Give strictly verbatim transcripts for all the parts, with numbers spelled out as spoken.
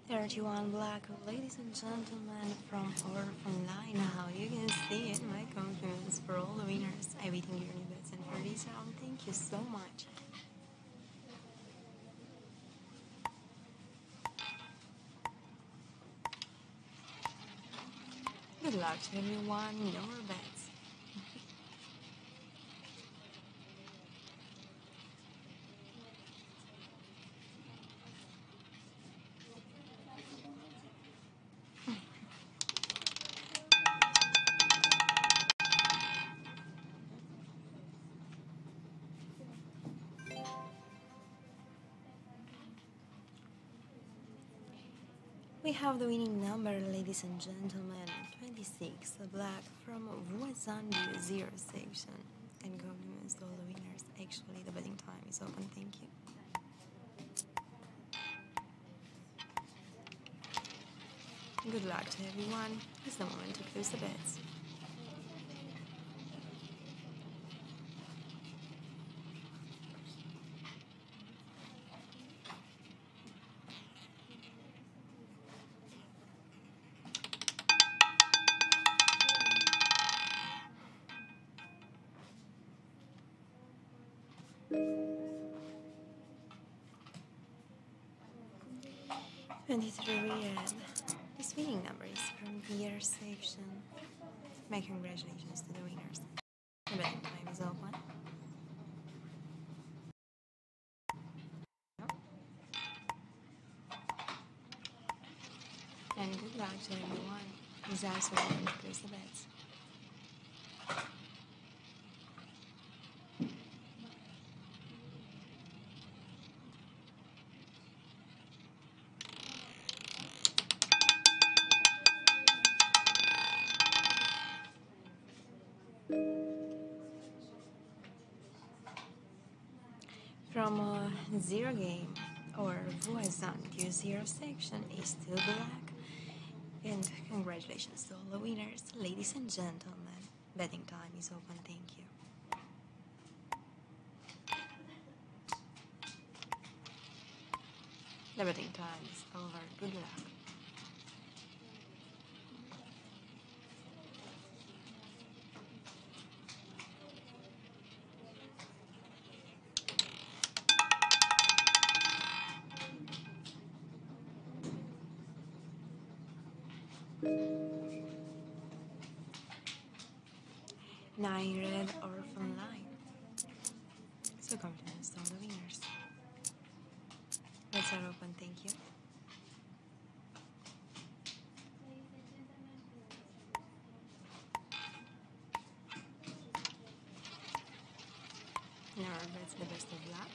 thirty-one black, ladies and gentlemen, from Orphan Line. Now you can see it. My compliments for all the winners. I waiting your new bets and for this round. Thank you so much. Good luck to everyone. No more bets. We have the winning number, ladies and gentlemen, twenty-six, the black from Voisandu zero section. And compliments to all the winners. Actually, the betting time is open. Thank you. Good luck to everyone. It's the moment to close the bets. twenty-three red. This winning number is from the year section. My congratulations to the winners. The betting time is open. And good luck to everyone. It's also going to close the bets. From uh, zero game or Voisin to zero section is still black. And congratulations to all the winners, ladies and gentlemen. Betting time is open. Thank you. The betting time is over. Good luck. Nine red orphan line. So compliments to all the winners. Bets are open. Thank you. Now bets the best of luck.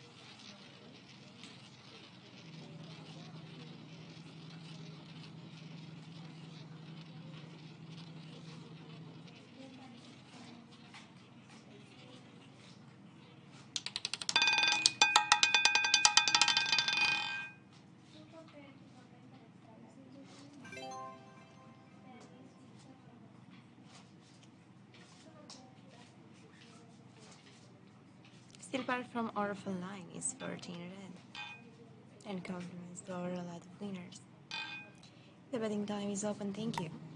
Still part from Orphan Line is fourteen red. And compliments to our lot of winners. The betting time is open. Thank you.